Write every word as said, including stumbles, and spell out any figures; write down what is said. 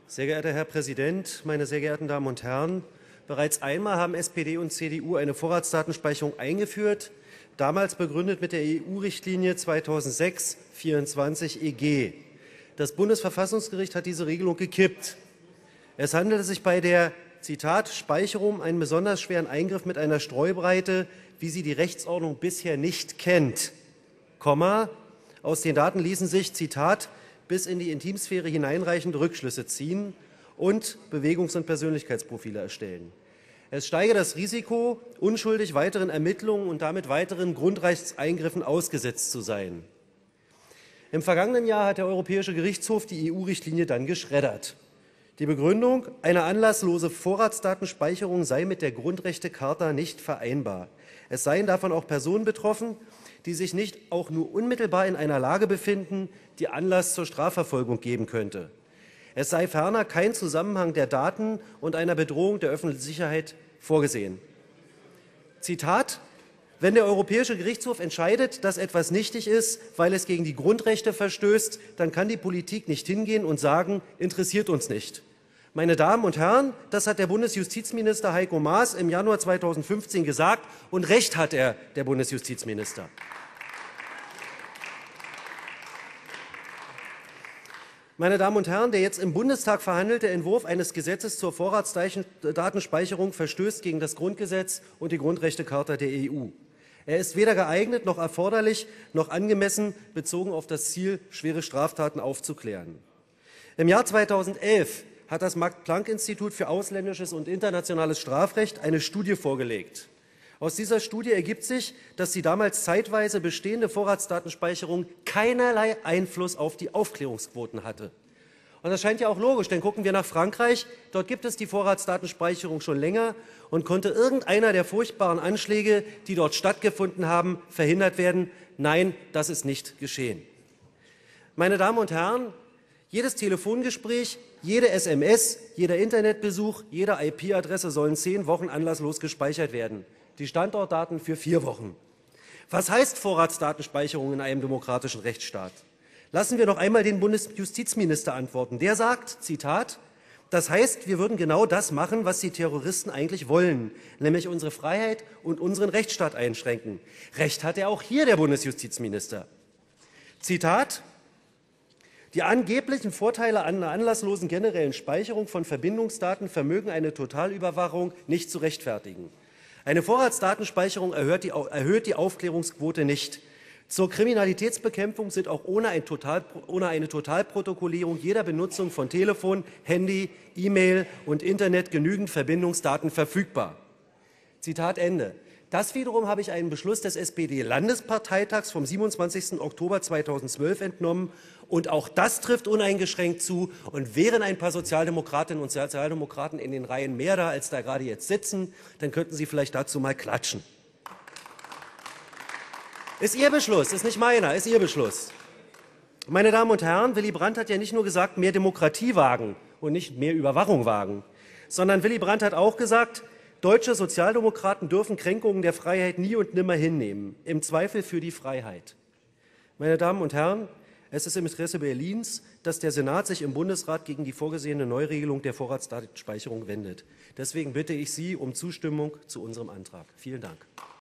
Sehr geehrter Herr Präsident, meine sehr geehrten Damen und Herren! Bereits einmal haben S P D und C D U eine Vorratsdatenspeicherung eingeführt, damals begründet mit der E U-Richtlinie zweitausendsechs vierundzwanzig E G. Das Bundesverfassungsgericht hat diese Regelung gekippt. Es handelte sich bei der, Zitat, Speicherung um einen besonders schweren Eingriff mit einer Streubreite, wie sie die Rechtsordnung bisher nicht kennt. Komma, aus den Daten ließen sich, Zitat, bis in die Intimsphäre hineinreichende Rückschlüsse ziehen und Bewegungs- und Persönlichkeitsprofile erstellen. Es steige das Risiko, unschuldig weiteren Ermittlungen und damit weiteren Grundrechtseingriffen ausgesetzt zu sein. Im vergangenen Jahr hat der Europäische Gerichtshof die E U-Richtlinie dann geschreddert. Die Begründung, eine anlasslose Vorratsdatenspeicherung sei mit der Grundrechtecharta nicht vereinbar. Es seien davon auch Personen betroffen, die sich nicht auch nur unmittelbar in einer Lage befinden, die Anlass zur Strafverfolgung geben könnte. Es sei ferner kein Zusammenhang der Daten und einer Bedrohung der öffentlichen Sicherheit vorgesehen. Zitat: Wenn der Europäische Gerichtshof entscheidet, dass etwas nichtig ist, weil es gegen die Grundrechte verstößt, dann kann die Politik nicht hingehen und sagen, interessiert uns nicht. Meine Damen und Herren, das hat der Bundesjustizminister Heiko Maas im Januar zweitausendfünfzehn gesagt, und recht hat er, der Bundesjustizminister. Meine Damen und Herren, der jetzt im Bundestag verhandelte Entwurf eines Gesetzes zur Vorratsdatenspeicherung verstößt gegen das Grundgesetz und die Grundrechtecharta der E U. Er ist weder geeignet noch erforderlich noch angemessen, bezogen auf das Ziel, schwere Straftaten aufzuklären. Im Jahr zweitausendelf hat das Max-Planck-Institut für ausländisches und internationales Strafrecht eine Studie vorgelegt. Aus dieser Studie ergibt sich, dass die damals zeitweise bestehende Vorratsdatenspeicherung keinerlei Einfluss auf die Aufklärungsquoten hatte. Und das scheint ja auch logisch, denn gucken wir nach Frankreich. Dort gibt es die Vorratsdatenspeicherung schon länger und konnte irgendeiner der furchtbaren Anschläge, die dort stattgefunden haben, verhindert werden? Nein, das ist nicht geschehen. Meine Damen und Herren, jedes Telefongespräch, jede S M S, jeder Internetbesuch, jede I P-Adresse sollen zehn Wochen anlasslos gespeichert werden. Die Standortdaten für vier Wochen. Was heißt Vorratsdatenspeicherung in einem demokratischen Rechtsstaat? Lassen wir noch einmal den Bundesjustizminister antworten. Der sagt, Zitat, das heißt, wir würden genau das machen, was die Terroristen eigentlich wollen, nämlich unsere Freiheit und unseren Rechtsstaat einschränken. Recht hat er auch hier, der Bundesjustizminister. Zitat, die angeblichen Vorteile einer anlasslosen generellen Speicherung von Verbindungsdaten vermögen eine Totalüberwachung nicht zu rechtfertigen. Eine Vorratsdatenspeicherung erhöht die, erhöht die Aufklärungsquote nicht. Zur Kriminalitätsbekämpfung sind auch ohne, ein Total, ohne eine Totalprotokollierung jeder Benutzung von Telefon, Handy, E-Mail und Internet genügend Verbindungsdaten verfügbar. Zitat Ende. Das wiederum habe ich einen Beschluss des S P D-Landesparteitags vom siebenundzwanzigsten Oktober zweitausendzwölf entnommen. Und auch das trifft uneingeschränkt zu. Und wären ein paar Sozialdemokratinnen und Sozialdemokraten in den Reihen mehr da, als da gerade jetzt sitzen, dann könnten Sie vielleicht dazu mal klatschen. Ist Ihr Beschluss, ist nicht meiner, ist Ihr Beschluss. Meine Damen und Herren, Willy Brandt hat ja nicht nur gesagt, mehr Demokratie wagen und nicht mehr Überwachung wagen, sondern Willy Brandt hat auch gesagt, deutsche Sozialdemokraten dürfen Kränkungen der Freiheit nie und nimmer hinnehmen, im Zweifel für die Freiheit. Meine Damen und Herren, es ist im Interesse Berlins, dass der Senat sich im Bundesrat gegen die vorgesehene Neuregelung der Vorratsdatenspeicherung wendet. Deswegen bitte ich Sie um Zustimmung zu unserem Antrag. Vielen Dank.